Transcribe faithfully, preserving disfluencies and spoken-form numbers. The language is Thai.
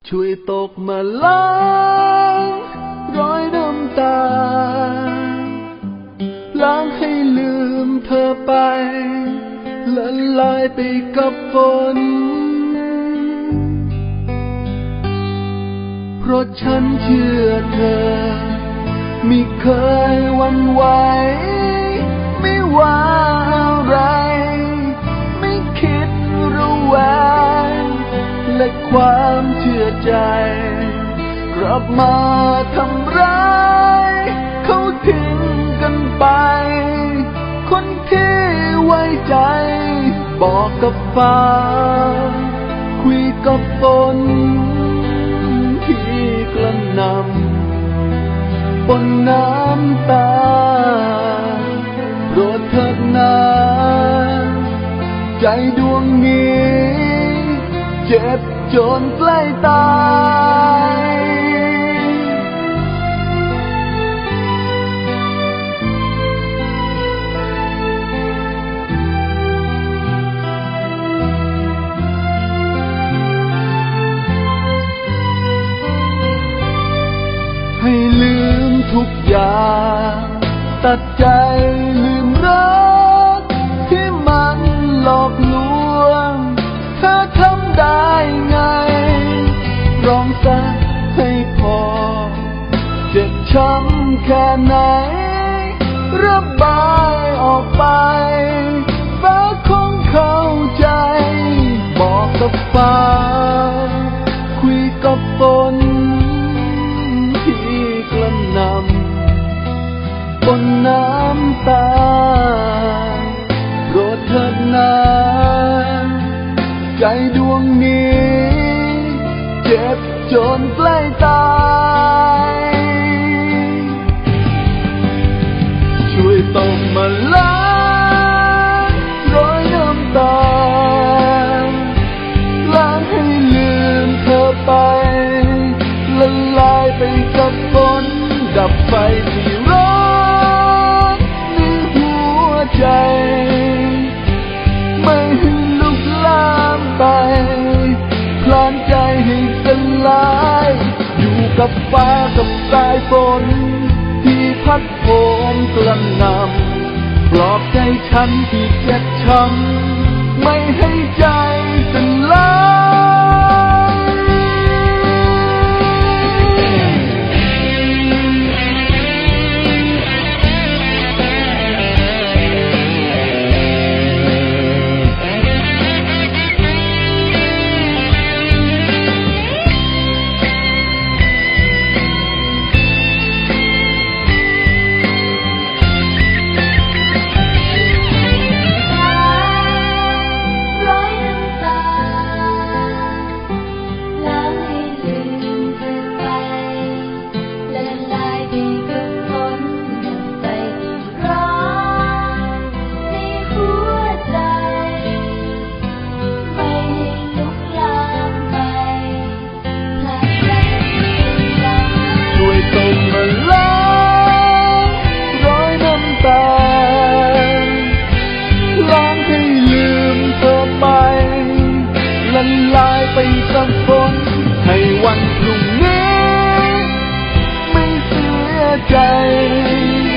ช่วยตกมาล้างรอยน้ำตาล้างให้ลืมเธอไปละลายไปกับฝนเพราะฉันเชื่อเธอไม่เคยหวั่นไหวไม่ว่าอะไรไม่คิดระแวงและความเชื่อใจกลับมาทำร้ายเขาทิ้งกันไปคนที่ไว้ใจบอกกับฟ้าคุยกับฝนที่กระหน่ำบนน้ำตาโปรดเถิดนาใจดวงนี้เจ็บจนใกล้ตายให้ลืมทุกอย่างตัดใจลืมรักที่มันหลอกลวงเธอทำได้ไงร้องซะให้พอเจ็บช้ำแค่ไหนระบายออกไปฟ้าคงเข้าใจบอกกับฟ้าคุยกับฝนที่กระหน่ำบนน้ำตาโปรดเถิดนาใจดวงนี้เจ็บจนใกล้ตายช่วยตบมาล้างรอยน้ำตาล้างให้ลืมเธอไปละลายไปกับฝนดับไฟที่ร้อนในหัวใจไม่ให้ลุกลามไปพลานใจให้สลายอยู่กับฟ้ากับสายฝนที่พัดโผมกระหน่ำปลอบใจฉันที่เจ็บช้ำไม่ให้ใจสลายลายไปกับฝนให้วันพรุ่งนี้ไม่เสียใจ